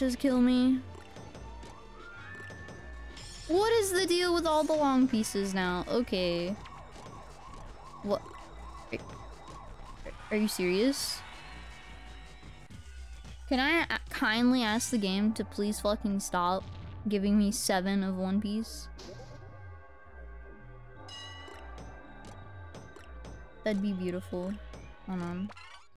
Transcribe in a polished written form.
just kill me? What is the deal with all the long pieces now? Okay. What? Are you serious? Can I kindly ask the game to please fucking stop giving me 7 of One Piece? That'd be beautiful. Hold on.